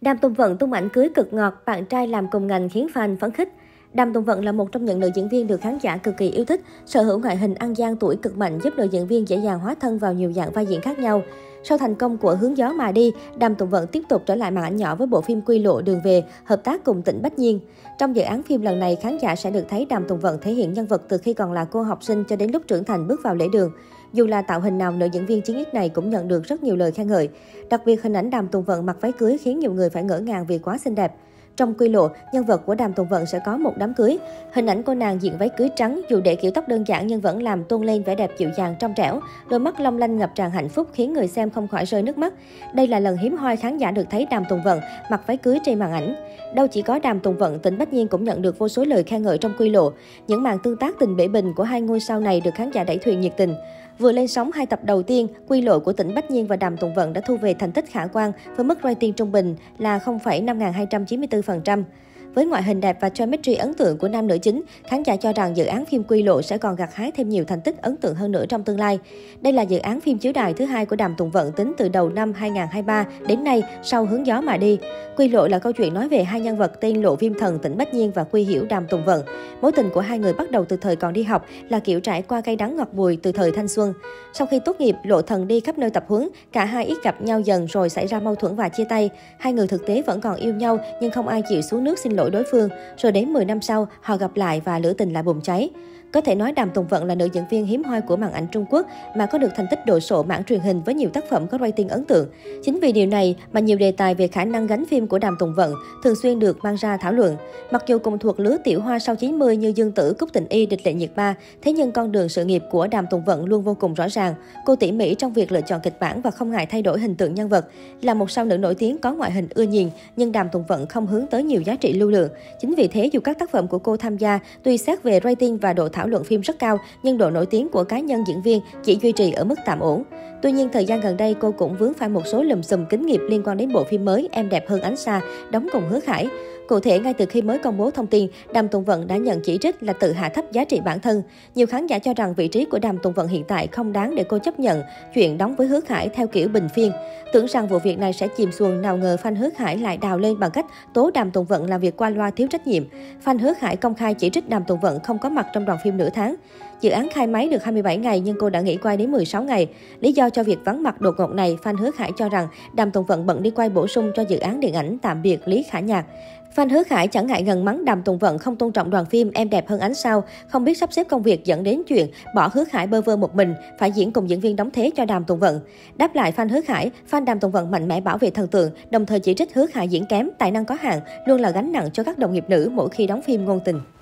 Đàm Tùng Vận tung ảnh cưới cực ngọt, bạn trai làm cùng ngành khiến fan phấn khích. Đàm Tùng Vận là một trong những nữ diễn viên được khán giả cực kỳ yêu thích, sở hữu ngoại hình ăn gian tuổi cực mạnh giúp nữ diễn viên dễ dàng hóa thân vào nhiều dạng vai diễn khác nhau. Sau thành công của Hướng gió mà đi, Đàm Tùng Vận tiếp tục trở lại màn ảnh nhỏ với bộ phim Quy lộ đường về, hợp tác cùng Tĩnh Bách Nhiên. Trong dự án phim lần này, khán giả sẽ được thấy Đàm Tùng Vận thể hiện nhân vật từ khi còn là cô học sinh cho đến lúc trưởng thành bước vào lễ đường. Dù là tạo hình nào, nữ diễn viên 9X này cũng nhận được rất nhiều lời khen ngợi. Đặc biệt, hình ảnh Đàm Tùng Vận mặc váy cưới khiến nhiều người phải ngỡ ngàng vì quá xinh đẹp. Trong Quy lộ, nhân vật của Đàm Tùng Vận sẽ có một đám cưới. Hình ảnh cô nàng diện váy cưới trắng, dù để kiểu tóc đơn giản nhưng vẫn làm tôn lên vẻ đẹp dịu dàng trong trẻo. Đôi mắt long lanh ngập tràn hạnh phúc khiến người xem không khỏi rơi nước mắt. Đây là lần hiếm hoi khán giả được thấy Đàm Tùng Vận mặc váy cưới trên màn ảnh. Đâu chỉ có Đàm Tùng Vận, Tĩnh Bách Nhiên cũng nhận được vô số lời khen ngợi trong Quy lộ. Những màn tương tác tình bể bình của hai ngôi sao này được khán giả đẩy thuyền nhiệt tình. Vừa lên sóng 2 tập đầu tiên, Quy lộ của Tĩnh Bách Nhiên và Đàm Tùng Vận đã thu về thành tích khả quan với mức rating trung bình là 0,5294%. Với ngoại hình đẹp và chemistry ấn tượng của nam nữ chính, khán giả cho rằng dự án phim Quy lộ sẽ còn gặt hái thêm nhiều thành tích ấn tượng hơn nữa trong tương lai. Đây là dự án phim chiếu đài thứ hai của Đàm Tùng Vận tính từ đầu năm 2023 đến nay sau Hướng gió mà đi. Quy lộ là câu chuyện nói về hai nhân vật tên Lộ Viêm Thần Tĩnh Bách Nhiên và Quy Hiểu Đàm Tùng Vận. Mối tình của hai người bắt đầu từ thời còn đi học, là kiểu trải qua cay đắng ngọt bùi từ thời thanh xuân. Sau khi tốt nghiệp, Lộ Thần đi khắp nơi tập huấn, cả hai ít gặp nhau dần rồi xảy ra mâu thuẫn và chia tay. Hai người thực tế vẫn còn yêu nhau nhưng không ai chịu xuống nước xin lỗi đối phương. Rồi đến 10 năm sau, họ gặp lại và lửa tình lại bùng cháy. Có thể nói Đàm Tùng Vận là nữ diễn viên hiếm hoi của màn ảnh Trung Quốc mà có được thành tích đồ sộ mảng truyền hình với nhiều tác phẩm có rating ấn tượng. Chính vì điều này mà nhiều đề tài về khả năng gánh phim của Đàm Tùng Vận thường xuyên được mang ra thảo luận. Mặc dù cùng thuộc lứa tiểu hoa sau 90 như Dương Tử, Cúc Tình Y, Địch Lệ Nhiệt Ba, thế nhưng con đường sự nghiệp của Đàm Tùng Vận luôn vô cùng rõ ràng. Cô tỉ mỉ trong việc lựa chọn kịch bản và không ngại thay đổi hình tượng nhân vật. Là một sao nữ nổi tiếng có ngoại hình ưa nhìn, nhưng Đàm Tùng Vận không hướng tới nhiều giá trị lưu lượng. Chính vì thế, dù các tác phẩm của cô tham gia, tuy xét về rating và độ thảo luận phim rất cao, nhưng độ nổi tiếng của cá nhân diễn viên chỉ duy trì ở mức tạm ổn. Tuy nhiên, thời gian gần đây cô cũng vướng phải một số lùm xùm kín nghiệp liên quan đến bộ phim mới Em đẹp hơn ánh sao đóng cùng Hứa Khải. Cụ thể, ngay từ khi mới công bố thông tin, Đàm Tùng Vận đã nhận chỉ trích là tự hạ thấp giá trị bản thân. Nhiều khán giả cho rằng vị trí của Đàm Tùng Vận hiện tại không đáng để cô chấp nhận chuyện đóng với Hứa Khải theo kiểu bình phiên. Tưởng rằng vụ việc này sẽ chìm xuồng, nào ngờ fan Hứa Khải lại đào lên bằng cách tố Đàm Tùng Vận làm việc qua loa thiếu trách nhiệm. Fan Hứa Khải công khai chỉ trích Đàm Tùng Vận không có mặt trong đoàn phim nửa tháng. Dự án khai máy được 27 ngày nhưng cô đã nghỉ quay đến 16 ngày. Lý do cho việc vắng mặt đột ngột này, fan Hứa Khải cho rằng Đàm Tùng Vận bận đi quay bổ sung cho dự án điện ảnh Tạm biệt Lý Khả Nhạc. Fan Hứa Khải chẳng ngại ngần mắng Đàm Tùng Vận không tôn trọng đoàn phim Em đẹp hơn ánh sao, không biết sắp xếp công việc dẫn đến chuyện bỏ Hứa Khải bơ vơ một mình, phải diễn cùng diễn viên đóng thế cho Đàm Tùng Vận. Đáp lại fan Hứa Khải, fan Đàm Tùng Vận mạnh mẽ bảo vệ thần tượng, đồng thời chỉ trích Hứa Khải diễn kém, tài năng có hạn, luôn là gánh nặng cho các đồng nghiệp nữ mỗi khi đóng phim ngôn tình.